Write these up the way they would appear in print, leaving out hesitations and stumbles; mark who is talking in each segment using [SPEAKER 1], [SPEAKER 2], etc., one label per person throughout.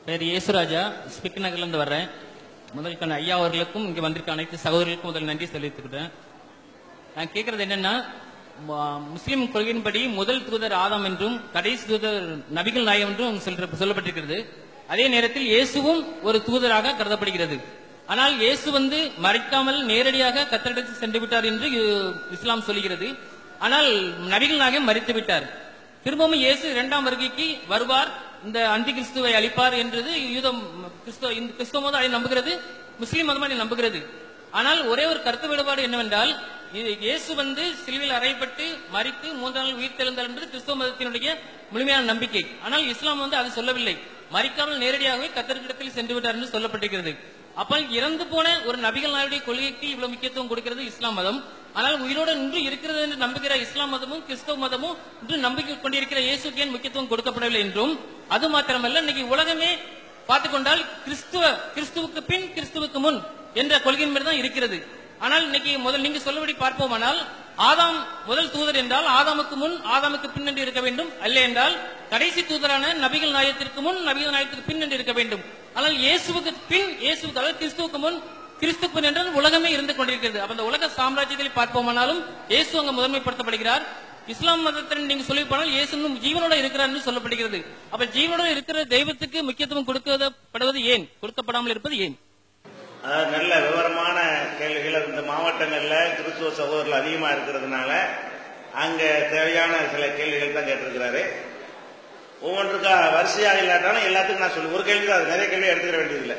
[SPEAKER 1] பேர் இயேசுராஜா, ஸ்பிக் நகர்லேருந்து வர்றேன். முதல் ஐயா அவர்களுக்கும் இங்கே வந்திருக்க அனைத்து சகோதரர்களுக்கும் முதல் நன்றி தெரிவித்துக்கிட்டேன். நான் கேட்கறது என்னன்னா, முஸ்லிம் கொள்கையின்படி முதல் தூதர் ஆதாம் என்றும் கடைசி தூதர் நபிகள் நாயகம் என்றும் சொல்லப்பட்டிருக்கிறது. அதே நேரத்தில் இயேசுவும் ஒரு தூதராக கருதப்படுகிறது. ஆனால் இயேசு மறைக்காமல் நேரடியாக கர்த்தரிடத்தில் சென்று விட்டார் என்று இஸ்லாம் சொல்கிறது. ஆனால் நபிகள் நாயகம் மறித்து விட்டார். திரும்பவும் இயேசு இரண்டாம் வருகைக்கு வருவார், இந்த அந்தி கிறிஸ்துவை அளிப்பார் என்றது கிறிஸ்துவ மதம் அதை நம்புகிறது, முஸ்லீம் மதம் அதை நம்புகிறது. ஆனால் ஒரே ஒரு கருத்து வேறுபாடு என்னவென்றால், இயேசு சிலுவையில் அறையப்பட்டு மறித்து 3 நாள் உயிர் தெழுந்தார் என்பது கிறிஸ்துவ மதத்தினுடைய முழுமையான நம்பிக்கை. ஆனால் இஸ்லாம் அது சொல்லவில்லை, மறிக்காமல் நேரடியாகவே கர்த்தரிடத்தில் சென்று விட்டார் என்று சொல்லப்பட்டிருக்கிறது. அப்ப இறந்து போன ஒரு நபிகள் நாயுடைய கொள்கைக்கு இவ்வளவு முக்கியத்துவம் கொடுக்கிறது இஸ்லாம் மதம். ஆனால் உயிரோடு இன்று இருக்கிறது என்று நம்புகிற இஸ்லாம் மதமும் கிறிஸ்தவ மதமும் இன்று நம்பிக்கை கொண்டிருக்கிற இயேசுக்கு ஏன் முக்கியத்துவம் கொடுக்கப்படவில்லை என்றும், அது மாத்திரமல்ல, இன்னைக்கு உலகமே பார்த்துக்கொண்டால் கிறிஸ்துவுக்கு பின் கிறிஸ்துவுக்கு முன் என்ற கொள்கையின் மீது தான் இருக்கிறது. ஆனால் இன்னைக்கு முதல் நீங்க சொல்லபடி பார்ப்போமானால், ஆதாம் முதல் தூதர் என்றால் ஆதாமுக்கு முன் ஆதாமுக்கு பின் என்று இருக்க வேண்டும், அல்ல என்றால் கடைசி தூதரான நபிகள் நாயகத்திற்கு முன் நபிகள் நாயகத்திற்கு பின் என்று இருக்க வேண்டும். ஆனால் இயேசுவுக்கு பின் அதாவது கிறிஸ்துவுக்கு முன் கிறிஸ்துக்கு பின் என்றால் உலகமே இருந்து கொண்டிருக்கிறது. அப்ப அந்த உலக சாம்ராஜ்யத்தில் பார்ப்போமானாலும் இயேசு அங்கு முதன்மைப்படுத்தப்படுகிறார். இஸ்லாம் மதத்தில் நீங்க சொல்லி போனால் இயேசு ஜீவனோட இருக்கிறார் என்று சொல்லப்படுகிறது. அப்ப ஜீவனோட இருக்கிற தெய்வத்துக்கு முக்கியத்துவம் கொடுக்கப்படுவது ஏன், கொடுக்கப்படாமல் இருப்பது ஏன்?
[SPEAKER 2] நல்ல விவரமான கேள்விகள். இந்த மாவட்டங்கள்ல கிறிஸ்துவ சகோதரர்கள் அதிகமா இருக்கிறதுனால அங்க தேவையான சில கேள்விகள் தான் கேட்டிருக்கிறாரு. ஒவ்வொன்றுக்கா வரிசையாக இல்லாட்டாலும் எல்லாத்துக்கும் நான் சொல்லி ஒரு கேள்வி தான், நிறைய கேள்வி எடுத்துக்கிற வேண்டியதில்லை.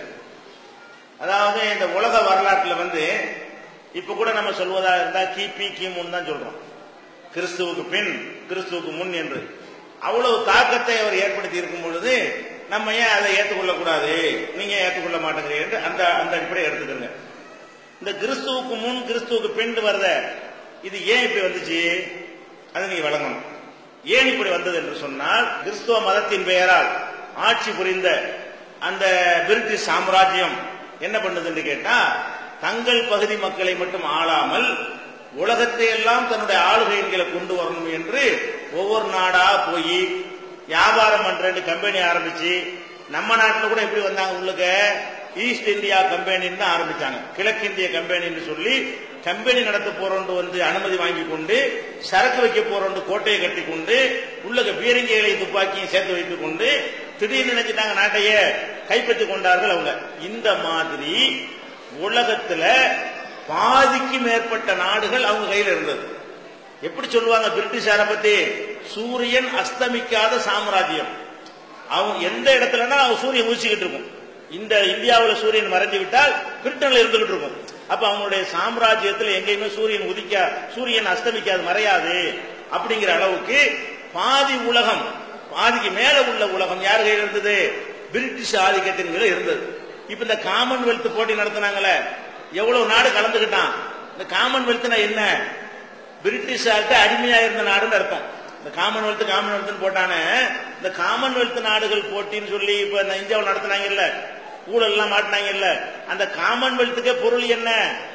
[SPEAKER 2] அதாவது இந்த உலக வரலாற்றுல இப்ப கூட நம்ம சொல்வதாக இருந்தா கிபி கிமுன்னு தான் சொல்றோம், கிறிஸ்துவுக்கு பின் கிறிஸ்துவுக்கு முன் என்று. அவ்வளவு தாக்கத்தை அவர் ஏற்படுத்தி இருக்கும் பொழுது நம்ம ஏன் அதை ஏற்றுக்கொள்ள கூடாது, நீங்க ஏற்றுக்கொள்ள மாட்டேங்கிறீங்க, அந்த அடிப்படையை எடுத்துக்கோங்க. இந்த கிறிஸ்துவுக்கு முன் கிறிஸ்துவுக்கு பின் வருத இது ஏன் இப்படி வந்துச்சு, அதை நீங்க வழங்கணும். ஏன் இப்படி வந்தது என்று சொன்னால், கிறிஸ்துவ மதத்தின் பெயரால் ஆட்சி புரிந்த அந்த பிரிட்டிஷ் சாம்ராஜ்யம் என்ன பண்ணுது என்று கேட்டா, தங்கள் பகுதி மக்களை மட்டும் ஆளாமல் உலகத்தை எல்லாம் தன்னுடைய ஆளுகையின் கீழே கொண்டு வரணும் என்று ஒவ்வொரு நாடா போய் வியாபாரம் பண்ற கம்பெனி ஆரம்பிச்சு, நம்ம நாட்டில் கூட எப்படி வந்தாங்க உங்களுக்கு, ஈஸ்ட் இந்தியா கம்பெனின்னு தான் ஆரம்பிச்சாங்க. கிழக்கிந்திய கம்பெனின்னு சொல்லி கம்பெனி நடத்த போறோம் அனுமதி வாங்கி கொண்டு, சரக்கு வைக்க போறோம் கோட்டையை கட்டி கொண்டு, உள்ளக பீரங்கிகளை துப்பாக்கியும் சேர்த்து வைத்துக் கொண்டு திடீர்னு நினைச்சிட்டாங்க நாட்டையே கைப்பற்றி கொண்டார்கள் அவங்க. இந்த மாதிரி உலகத்துல பாதிக்கு மேற்பட்ட நாடுகள் அவங்க கையில் இருந்தது. எப்படி சொல்லுவாங்க பிரிட்டிஷார பத்தி, சூரியன் அஸ்தமிக்காத சாம்ராஜ்யம். அவங்க எந்த இடத்துலன்னா அவங்க சூரியன் உதிச்சுக்கிட்டு இருக்கும். இந்த இந்தியாவில் சூரியன் மறைஞ்சு விட்டால் பிரிட்டன்ல இருந்துகிட்டு இருக்கும். அப்ப அவங்களுடைய சாம்ராஜ்யத்தில் எங்கேயுமே சூரியன் அஸ்தமிக்காது, மறையாது. அப்படிங்கிற அளவுக்கு பாதி உலகம், பாதிக்கு மேல உள்ள உலகம் யார் கையில் இருந்தது, பிரிட்டிஷ் ஆதிக்கத்தின் கீழ இருந்தது. இப்ப இந்த காமன்வெல்த் போட்டி நடத்தினாங்களே, எவ்வளவு நாடு கலந்துகிட்டான். இந்த காமன்வெல்த்னா என்ன, பிரிட்டிஷார்ட்ட அடிமையா இருந்த நாடுன்னு அர்த்தம். இந்த காமன்வெல்த் போட்டானே, இந்த காமன்வெல்த் நாடுகள் போட்டின்னு சொல்லி இப்ப இந்தியாவில் நடத்தினாங்கல்ல, ஊழல் எல்லாம் மாட்டினாங்கல்ல, அந்த காமன்வெல்த்துக்கே பொருள் என்ன,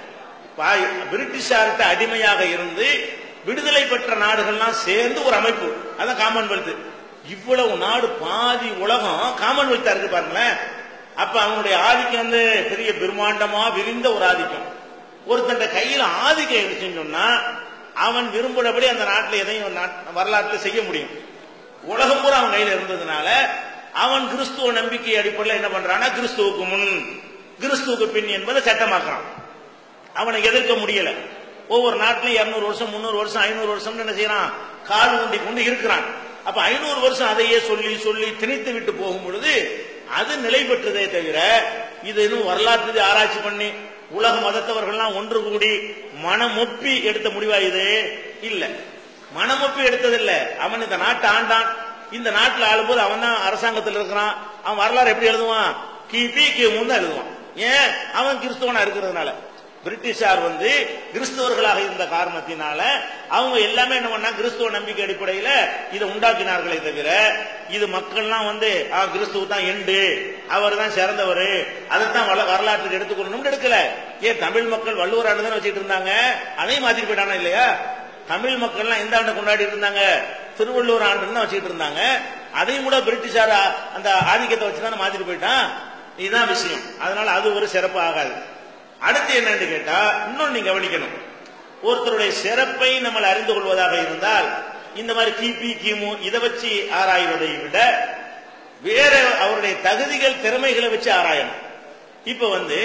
[SPEAKER 2] பிரிட்டிஷார்ட்ட அடிமையாக இருந்து விடுதலை பெற்ற நாடுகள்லாம் சேர்ந்து ஒரு அமைப்பு, அதான் காமன்வெல்த். இவ்வளவு நாடு, பாதி உலகம் காமன்வெல்த்தா இருக்கு பாருங்களேன். அப்ப அவனுடைய ஆதிக்கம் பெரிய பிரம்மாண்டமா விரிந்த ஒரு ஆதிக்கம். ஒருத்தன் கையில் ஆதிக்கம் இருந்துச்சுன்னு சொன்னா அவன் விரும்புறபடி அந்த நாட்டில் எதையும் வரலாற்றில் செய்ய முடியும். உலகம் பூரா அவன் கையில் இருந்ததுனால அவன் கிறிஸ்துவ நம்பிக்கை அடிப்படையில் என்ன பண்றான்னா, கிறிஸ்துவுக்கு முன் கிறிஸ்துவுக்கு பின் என்பதை சட்டமாக்குறான். அவனை எதிர்க்க முடியல. ஒவ்வொரு நாட்டிலும் 200 வருஷம் 300 வருஷம் 500 வருஷம் என்ன செய்யறான், கால் ஊண்டி கொண்டு இருக்கிறான். அப்ப 500 வருஷம் அதையே சொல்லி சொல்லி திணித்து விட்டு போகும் பொழுது அது நிலை பெற்றதே தவிர, இது இன்னும் வரலாற்று ஆராய்ச்சி பண்ணி உலக மதத்தவர்கள்லாம் ஒன்று கூடி மனமொப்பி எடுத்த முடிவா இது இல்ல. மனமொப்பி எடுத்ததில்லை. அவன் இந்த நாட்டை ஆண்டான், இந்த நாட்டில் ஆளும்போது அவன் தான் அரசாங்கத்தில் இருக்கிறான். அவன் வரலாறு எப்படி எழுதுவான், கிபி கிமு தான் எழுதுவான். ஏன், அவன் கிறிஸ்துவனா இருக்கிறதுனால. பிரிட்டிஷார் கிறிஸ்தவர்களாக இருந்த காரணத்தினால அவங்க எல்லாமே என்ன பண்ணா, கிறிஸ்துவ நம்பிக்கை அடிப்படையில இதை உண்டாக்கினார்களே தவிர, இது மக்கள்லாம் கிறிஸ்துவ தான் எண்டு, அவர் தான் சிறந்தவர், அதைத்தான் வரலாற்றுக்கு எடுத்துக்கொள்ளணும் எடுக்கல. ஏன், தமிழ் மக்கள் வள்ளுவர் ஆண்டு தான் வச்சுட்டு இருந்தாங்க, அதையும் மாத்திட்டு போயிட்டானா இல்லையா. தமிழ் மக்கள்லாம் எந்த ஆண்டு கொண்டாடி இருந்தாங்க, திருவள்ளுவர் ஆண்டு தான் வச்சுட்டு இருந்தாங்க. அதையும் கூட பிரிட்டிஷார் அந்த ஆதிக்கத்தை வச்சுதான் மாத்திட்டு போயிட்டான். இதுதான் விஷயம். அதனால அது ஒரு சிறப்பு ஆகாது. அடுத்து என்னன்னு கேட்டா, இன்னொன்னு நீங்க கவனிக்கணும். ஒருத்தருடைய சிறப்பை நம்ம அறிந்து கொள்வதாக இருந்தால் இந்த மாதிரி கிபி கிமு இதை வச்சு ஆராய்வதை விட வேற அவருடைய தகுதிகள் திறமைகளை வச்சு ஆராயணும். இப்ப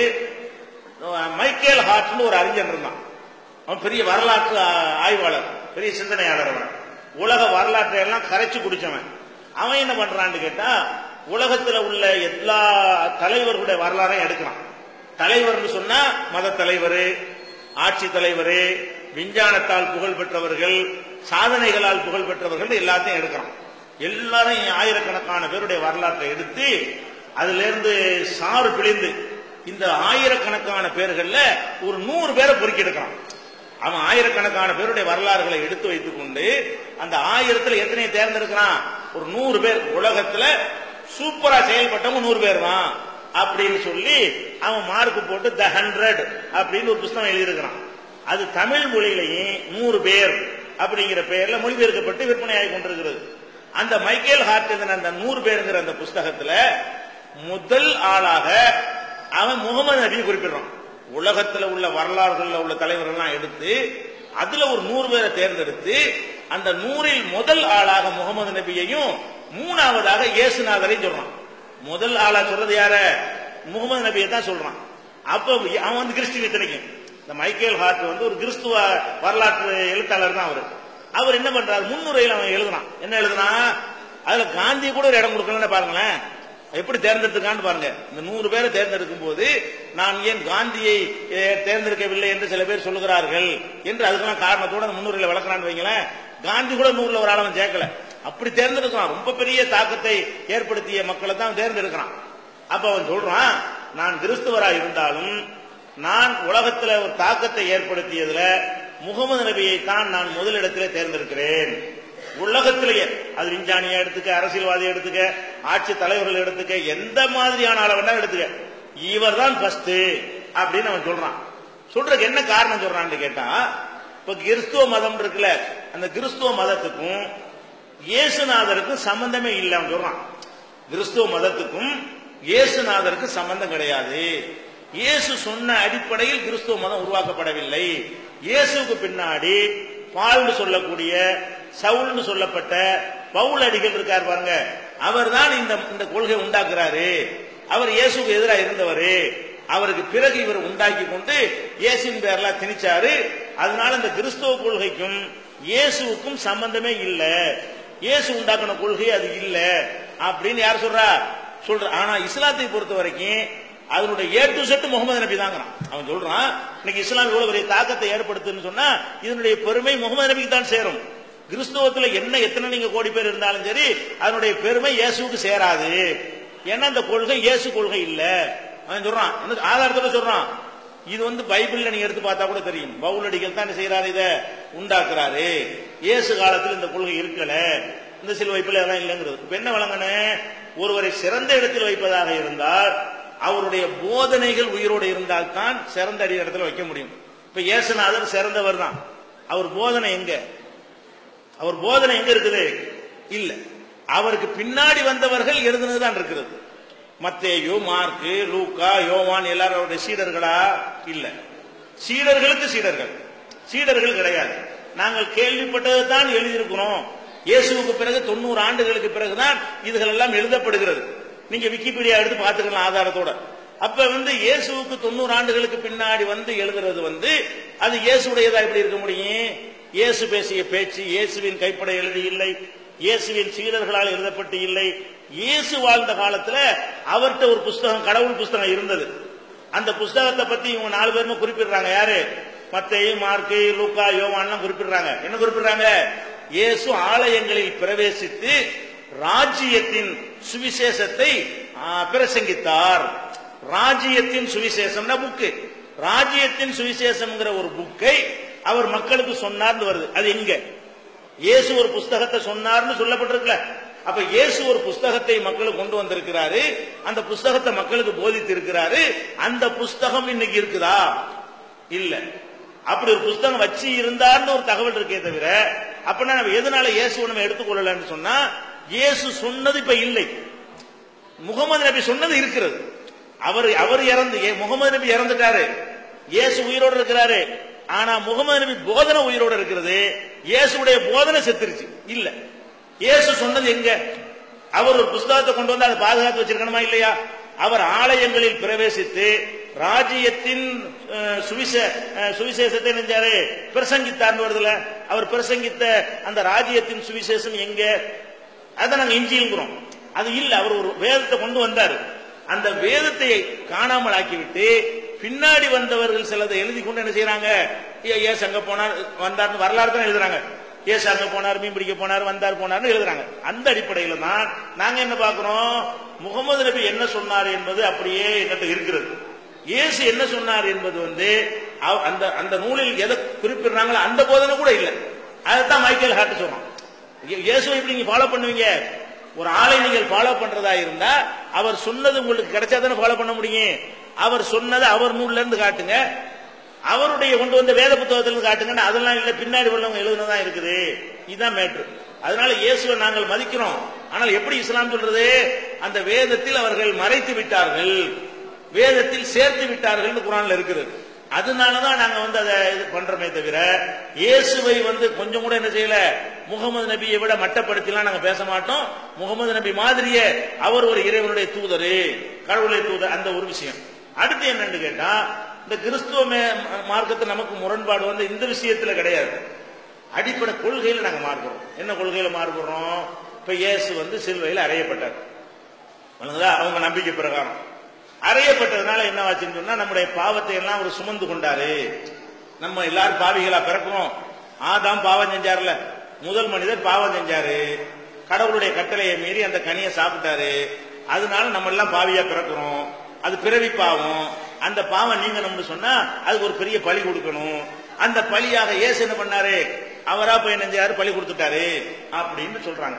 [SPEAKER 2] மைக்கேல் ஹார்ட்னு ஒரு அறிஞர் இருந்தான். அவன் பெரிய வரலாற்று ஆய்வாளர், பெரிய சிந்தனையாளர். அவன் உலக வரலாற்றை எல்லாம் கரைச்சு குடிச்சவன். அவன் என்ன பண்றான்னு கேட்டா, உலகத்தில் உள்ள எல்லா தலைவர்களுடைய வரலாறையும் எடுக்கிறான். தலைவர்னு சொன்னா மத தலைவர், ஆட்சி தலைவர், விஞ்ஞானத்தால் புகழ் பெற்றவர்கள், சாதனைகளால் புகழ் பெற்றவர்கள் எல்லாத்தையும் எடுக்கிறான். எல்லாரும் ஆயிரக்கணக்கான பேருடைய வரலாற்றை எடுத்து அதுல இருந்து சாறு பிழிந்து இந்த ஆயிரக்கணக்கான பேர்கள்ல ஒரு 100 பேரை பொறுக்கி எடுக்கிறான். அவன் ஆயிரக்கணக்கான பேருடைய வரலாறுகளை எடுத்து வைத்துக் கொண்டு அந்த 1000த்துல எத்தனை தேர்ந்தெடுக்கிறான்? ஒரு 100 பேர். உலகத்துல சூப்பரா செயல்பட்டவங்க 100 பேர் தான் அப்படின்னு சொல்லி அவன் மார்க் போட்டு தி 100 அப்படின்னு ஒரு புத்தகம் எழுதியிருக்கிறான். அது தமிழ் மொழியிலேயே 100 பேர் அப்படிங்கிற பெயர்ல மொழிபெயர்க்கப்பட்டு விற்பனையாகி கொண்டிருக்கிறது. அந்த மைக்கேல் ஹார்ட் அந்த 100 பேருங்கிற அந்த புஸ்தகத்துல முதல் ஆளாக அவன் முகமது நபியை குறிப்பிடுறான். உலகத்தில் உள்ள வரலாறுகளில் உள்ள தலைவர்கள்லாம் எடுத்து அதுல ஒரு 100 பேரை தேர்ந்தெடுத்து அந்த 100ல் முதல் ஆளாக முகமது நபியையும் 3ஆவதாக இயேசுநாதரையும் சொல்றான். முதல் ஆளா சொல்றது யார? முகமது நபியை தான் சொல்றான். அப்ப அவன் கிறிஸ்துவ இத்தனைக்கும் இந்த மைக்கேல் ஹார்ட் ஒரு கிறிஸ்துவ வரலாற்று எழுத்தாளர் தான். அவர் என்ன பண்றாரு, முன்னுரையில் அவன் எழுதுறான். என்ன எழுதுனா, அதுல காந்தி கூட ஒரு இடம் கொடுக்கலன்னு பாருங்களேன், எப்படி தேர்ந்தெடுத்துக்கான்னு பாருங்க. இந்த 100 பேரை தேர்ந்தெடுக்கும் போது நான் ஏன் காந்தியை தேர்ந்தெடுக்கவில்லை என்று சில பேர் சொல்லுகிறார்கள் என்று அதுக்கெல்லாம் காரணத்தோட அந்த முன்னுரையில் விளக்குறான்னு வைங்களேன். காந்தி கூட 100ல ஒரு ஆளவன் சேர்க்கல, அப்படி தேர்ந்தெடுக்கிறான். ரொம்ப பெரிய தாக்கத்தை ஏற்படுத்திய மக்களை தான் தேர்ந்தெடுக்கிறான். அப்ப அவன் சொல்றான், நான் கிறிஸ்துவராக இருந்தாலும் நான் உலகத்தில் ஒரு தாக்கத்தை ஏற்படுத்தியதுல முகமது நபியை தான் நான் முதலிடத்திலே தேர்ந்தெடுக்கிறேன். உலகத்திலேயே அது விஞ்ஞானியா எடுத்துக்க, அரசியல்வாதியை எடுத்துக்க, ஆட்சி தலைவர்கள் எடுத்துக்க, எந்த மாதிரியான அளவுனா எடுத்துக்க, இவர் தான் ஃபர்ஸ்ட் அப்படின்னு அவன் சொல்றான். சொல்றதுக்கு என்ன காரணம் சொல்றான்னு கேட்டா, இப்ப கிறிஸ்துவ மதம் இருக்குல்ல, அந்த கிறிஸ்துவ மதத்துக்கும் இயேசுநாதருக்கும் சம்பந்தமே இல்லை அவன் சொல்றான். கிறிஸ்துவ மதத்துக்கும் இயேசுநாதருக்கு சம்பந்தம் கிடையாது. இயேசு சொன்ன அடிப்படையில் கிறிஸ்துவ மதம் உருவாக்கப்படவில்லை. இயேசுக்கு பின்னாடி பால்னு சொல்லக்கூடிய சவுல்னு சொல்லப்பட்ட பவுல் அடிகள் இருக்கார் பாருங்க, அவர் தான் இந்த கொள்கை உண்டாக்குறாரு. அவர் இயேசுக்கு எதிராக இருந்தவர். அவருக்கு பிறகு இவர் உண்டாக்கி கொண்டு இயேசுவின் பேர்ல திணிச்சாரு. அதனால இந்த கிறிஸ்துவ கொள்கைக்கும் இயேசுவுக்கும் சம்பந்தமே இல்லை, இயேசு உண்டாக்கின கொள்கை அது இல்லை அப்படின்னு யார் சொல்ற. ஆனா இஸ்லாத்தை பொறுத்த வரைக்கும் அதனுடைய ஏ டு செட் முகமது நபி தாங்கிறான். அவன் சொல்றான், இன்னைக்கு இஸ்லாம் இவ்வளவு பெரிய தாக்கத்தை ஏற்படுத்துன்னு சொன்னா இதனுடைய பெருமை முகமது நபிக்கு தான் சேரும். கிறிஸ்துவத்துல எத்தனை நீங்க கோடி பேர் இருந்தாலும் சரி அதனுடைய பெருமை இயேசுக்கு சேராது. ஏன்னா அந்த கொள்கை இயேசு கொள்கை இல்ல. அவன் சொல்றான், ஆதாரத்தோட சொல்றான். இது பைபிள்ல நீங்க எடுத்து பார்த்தா கூட தெரியும். பவுலடிகள் தான் செய்யறாரு, இதை உண்டாக்குறாரு. இயேசு காலத்தில் இந்த கொள்கை இருக்கல, இந்த சில வைப்பில் எல்லாம் இல்லைங்கிறது. இப்ப என்ன வழங்கன, ஒருவரை சிறந்த இடத்தில் வைப்பதாக இருந்தால் அவருடைய போதனைகள் உயிரோடு இருந்தால் தான் சிறந்த இடத்துல வைக்க முடியும். இப்ப இயேசுநாதர் சிறந்தவர் தான், அவர் போதனை எங்க? அவர் போதனை எங்க இருக்குது? இல்ல. அவருக்கு பின்னாடி வந்தவர்கள் எழுதுனதுதான் இருக்கிறது. மத்தேயு, மார்க்கு, லூக்கா, யோவான் எல்லாரும் அவருடைய சீடர்களா? இல்ல. சீடர்களுக்கு சீடர்கள் கிடையாது. நாங்கள் கேள்விப்பட்டது தான் எழுதியிருக்கிறோம். இயேசுவுக்கு பிறகு 90 ஆண்டுகளுக்கு பிறகுதான் இதுகள் எல்லாம் எழுதப்படுகிறது. நீங்க விக்கிபீடியா எடுத்து பாத்துக்கலாம் ஆதாரத்தோட. அப்ப இயேசுவுக்கு 90 ஆண்டுகளுக்கு பின்னாடி எழுதுறது அது இயேசுடையதா எப்படி இருக்க முடியும்? இயேசு பேசிய பேச்சு இயேசுவின் கைப்பட எழுதி இல்லை, இயேசுவின் சீடர்களால் எழுதப்பட்டு இல்லை. இயேசு வாழ்ந்த காலத்துல அவர்கிட்ட ஒரு புஸ்தகம், கடவுள் புஸ்தகம் இருந்தது. அந்த புஸ்தகத்தை பத்தி இவங்க 4 பேருமே குறிப்பிடுறாங்க. யாரு? மத்தேயு, மார்க்கு, லூக்கா, யோவான் குறிப்பிடுறாங்க. என்ன குறிப்பிடுறாங்க? இயேசு ஆலயங்களில் பிரவேசித்து ராஜ்யத்தின் சுவிசேஷத்தை பிரசங்கித்தார். ராஜ்யத்தின் சுவிசேஷம் புக்கு, ராஜ்யத்தின் சுவிசேஷம்ங்கிற ஒரு புக்கை அவர் மக்களுக்கு சொன்னார்னு வருது. அது எங்க? இயேசு ஒரு புஸ்தகத்தை சொன்னார்னு சொல்லப்பட்டிருக்கல. அப்ப இயேசு ஒரு புஸ்தகத்தை மக்களுக்கு கொண்டு வந்திருக்கிறாரு, அந்த புஸ்தகத்தை மக்களுக்கு போதித்து இருக்கிறாரு. அந்த புஸ்தகம் இன்னைக்கு இருக்குதா? இல்ல. அப்படி ஒரு புஸ்தகம் வச்சு இருந்தார்னு ஒரு தகவல் இருக்கே தவிர, அப்படின்னா நம்ம எதனால இயேசுவை நம்ம எடுத்துக்கொள்ளலன்னு சொன்னா, இயேசு சொன்னது இப்ப இல்லை, முகமது நபி சொன்னது இருக்கிறது. அவர் இறந்து, முகமது நபி இறந்துட்டாரு, இயேசு உயிரோடு இருக்கிறாரு. ஆனா முகமது நபி போதனை உயிரோடு இருக்கிறது, இயேசுடைய போதனை செத்துருச்சு. இல்ல, இயேசு சொன்னது எங்க? அவர் ஒரு புஸ்தகத்தை கொண்டு வந்து அதை பாதுகாத்து வச்சிருக்கணுமா இல்லையா? அவர் ஆலயங்களில் பிரவேசித்து ராஜ்யத்தின் சுவிசேஷத்தை நெஞ்சாரு பிரசங்கித்தார் வருதுல. அவர் பிரசங்கித்த அந்த ராஜ்யத்தின் சுவிசேஷம் எங்க? அதான் நாங்க இஞ்சிங்கிறோம். அது இல்ல, அவர் ஒரு வேதத்தை கொண்டு வந்தாரு. அந்த வேதத்தை காணாமல் ஆக்கிவிட்டு பின்னாடி வந்தவர்கள் சிலதை எழுதி கொண்டு என்ன செய்யறாங்க? ஏசு அங்க போனார் வந்தார் வரலாறு தான் எழுதுறாங்க. ஏசு அங்க போனார், மீன் பிடிக்க போனார், வந்தார் போனார் எழுதுறாங்க. அந்த அடிப்படையில் தான் நாங்க என்ன பார்க்கிறோம்? முகமது நபி என்ன சொன்னார் என்பது அப்படியே எங்கிட்ட இருக்கிறது. இயேசு என்ன சொன்னார் என்பது அந்த நூலில் எதை குறிப்பிடுறாங்களோ அந்த போதனை கூட இல்லை. அதைத்தான் மைக்கேல் ஹார்ட் சொல்றான். இயேசுவை எப்படி நீங்க ஃபாலோ பண்ணுவீங்க? ஒரு ஆளை நீங்கள் ஃபாலோ பண்றதா இருந்தா அவர் சொன்னது உங்களுக்கு கிடைச்சா தானே ஃபாலோ பண்ண முடியும். அவர் சொன்னதை அவர் நூல்ல இருந்து காட்டுங்க, அவருடைய கொண்டு வந்த வேத புத்தகத்திலிருந்து காட்டுங்க. அதெல்லாம் இல்ல, பின்னாடி உள்ளவங்க எழுதுனதான் இருக்குது. இதுதான் மேட்ரு. அதனால இயேசுவை நாங்கள் மதிக்கிறோம். ஆனால் எப்படி இஸ்லாம் சொல்றது? அந்த வேதத்தில் அவர்கள் மறைத்து விட்டார்கள், வேதத்தில் சேர்த்து விட்டார்கள் குர்ஆன்ல இருக்கிறது. அதனாலதான் நாங்க அதை இது பண்றோமே தவிர இயேசுவை கொஞ்சம் கூட என்ன செய்யல, முகமது நபியை விட மட்டப்படுத்திலாம் நாங்க பேச மாட்டோம். முகமது நபி மாதிரியே அவர் ஒரு இறைவனுடைய தூதர், கடவுளுடைய தூதர், அந்த ஒரு விஷயம். அடுத்து என்னன்னு கேட்டா, இந்த கிறிஸ்துவ மார்க்கத்தை நமக்கு முரண்பாடு இந்த விஷயத்துல கிடையாது. அடிப்படை கொள்கையில நாங்க மாறுகிறோம். என்ன கொள்கையில மாறுகிறோம்? இப்ப இயேசு சிலுவையில் அறையப்பட்டார், அவங்க நம்பிக்கை பிரகாரம் அறையப்பட்டதுனால என்ன ஆச்சுன்னு சொன்னா, நம்முடைய பாவத்தை எல்லாம் அவர் சுமந்து கொண்டாரு. நம்ம எல்லாரும் பாவிகளா பிறக்கிறோம். ஆதாம் பாவம் செஞ்சார்ல, முதல் மனிதர் பாவம் செஞ்சாரு, கடவுளுடைய கட்டளையை மீறி அந்த கனியை சாப்பிட்டாரு. அதனால நம்ம எல்லாம் பாவியா பிறக்கிறோம். அது பிறவி பாவம். அந்த பாவம் நீங்கணும்னு சொன்னா அதுக்கு ஒரு பெரிய பலி கொடுக்கணும். அந்த பலியாக இயேசு என்ன பண்ணாரு? அவரா போய் நெஞ்சாரு, பலி கொடுத்துட்டாரு அப்படின்னு சொல்றாங்க.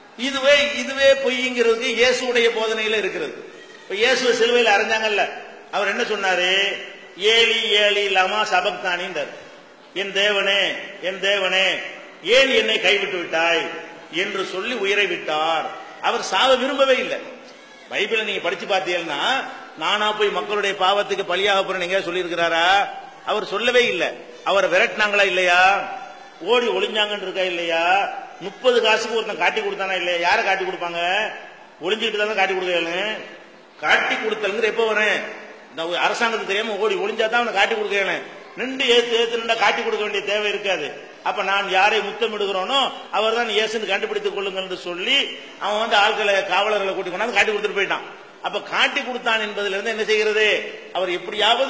[SPEAKER 2] இதுவே பொய்ங்கிறதுக்கு இயேசுடைய போதனையில இருக்கிறது. இப்ப இயேசு சிலுவையில் அறைஞ்சாங்கல்ல, அவர் என்ன சொன்னாரு? Eli Eli லமா சபக்தானின்றார். என் தேவனே என் தேவனே ஏன் என்னை கைவிட்டு விட்டாய் என்று சொல்லி உயிரை விட்டார். அவர் சாவ விரும்பவே இல்லை. பைபிளை நீங்க படிச்சு பார்த்தீங்கன்னா, நானா போய் மக்களுடைய பாவத்துக்கு பலியாக போறேன் நீங்க சொல்லி இருக்கிறாரா? அவர் சொல்லவே இல்லை. அவரை விரட்டினாங்களா இல்லையா? ஓடி ஒளிஞ்சாங்கன்னு இருக்கா இல்லையா? 30 காசுக்கு ஒருத்தன் காட்டி கொடுத்தானா இல்லையா? யாரை காட்டி கொடுப்பாங்க? ஒளிஞ்சுக்கிட்டு தான் காட்டி கொடுக்கணும். காட்டி கொடுத்தல் எப்ப வரேன்? அரசாங்கத்துக்கு தெரியாம ஓடி ஒளிஞ்சாதான் அவனை காட்டி கொடுக்கணும். நின்று ஏத்து நின்றா காட்டி கொடுக்க வேண்டிய தேவை இருக்காது. அப்ப நான் யாரை முத்தமிடுகிறோனோ அவர் தான் இயேசுன்னு கண்டுபிடித்துக் கொள்ளுங்கள் சொல்லி அவன் ஆட்களை காவலர்களை கூட்டி கொண்டாந்து காட்டி கொடுத்துட்டு போயிட்டான். அப்ப காட்டி கொடுத்தான் என்பதுல இருந்து என்ன செய்கிறது? அவர் எப்படியாவது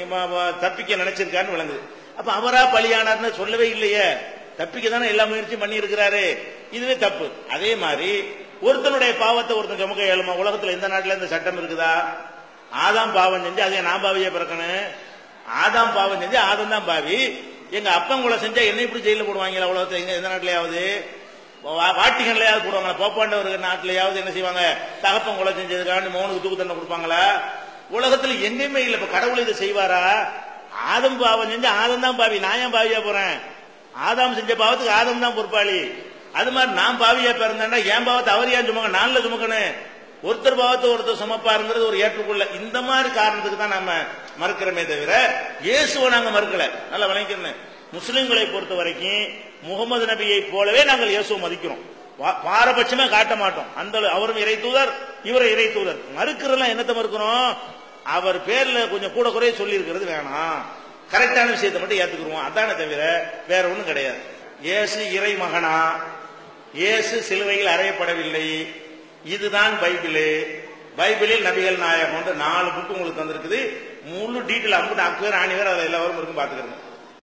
[SPEAKER 2] தப்பிக்க நினைச்சிருக்காருன்னு விளங்குது. அப்ப அவரா பலியானார்னு சொல்லவே இல்லையே, தப்பிக்க தானே எல்லா முயற்சியும் பண்ணி இருக்கிறாரு. இதுவே தப்பு. அதே மாதிரி ஒருத்தனுடைய பாவத்தை ஒருத்தன் சுமக்க இயலுமா? உலகத்துல எந்த நாட்டுல இந்த சட்டம் இருக்குதா? ஆதாம் பாவம் செஞ்சு அதே நான் பாவியா பிறக்கணும். ஆதாம் பாவம் செஞ்சு ஆதம் தான் பாவி. எங்க அப்பன் கொலை செஞ்சா என்ன இப்படி ஜெயில போடுவாங்களா? உலகத்துல எங்க எந்த நாட்டிலேயாவது, வாட்டிகன்லயாவது போடுவாங்களா? போப்பாண்ட ஒரு நாட்டிலேயாவது என்ன செய்வாங்க? தகப்பன் கொலை செஞ்சதுக்காண்டி மௌனுக்கு தூக்கு தண்டனை கொடுப்பாங்களா? உலகத்துல எங்கேயுமே இல்லை. இப்ப கடவுள் இதை செய்வாரா? ஆதம் பாவம் செஞ்சு ஆதம் தான் பாவி, நான் ஏன் பாவியா போறேன்? ஆதாம் செஞ்ச பாவத்துக்கு ஆதம் தான் பொறுப்பாளி. அது மாதிரி நான் பாவியா பிறந்தேன்னா என் பாவத்தை அவர் ஏன் சுமக்க? நான்ல சுமக்கணும். ஒருத்தர் பாவத்தை ஒருத்தர் சுமப்பாருங்கிறது ஒரு ஏற்றுக்கொள்ள. இந்த மாதிரி காரணத்துக்கு தான் நம்ம மறுக்கிறோமே தவிர இயேசுவை நாங்க மறுக்கல. நல்லா விளங்கிக்கணும். முஸ்லிம்களை பொறுத்த வரைக்கும் முகமது நபியை போலவே நாங்கள் இயேசுவை மதிக்கிறோம். பாரபட்சமே காட்ட மாட்டோம். அந்த அவரும் இறை தூதர், இவரை இறை தூதர். மறுக்கிறதெல்லாம் என்னத்தை மறுக்கிறோம்? அவர் பேர்ல கொஞ்சம் கூட குறைய சொல்லி இருக்கிறது வேணாம், கரெக்டான விஷயத்தை மட்டும் ஏத்துக்குருவோம். அதானே தவிர வேற ஒண்ணும் கிடையாது. இயேசு இறை மகனா? இயேசு சிலுவையில் அறையப்படவில்லை. இதுதான் பைபிள். பைபிளில் நபிகள் நாயகம் 4 புக்கு உங்களுக்கு தந்திருக்குது. முழு டீட்டெயில் 50 பேர் ஆணி வேற அதில் எல்லாரும் இருக்கும் பாத்துக்கிறேன்.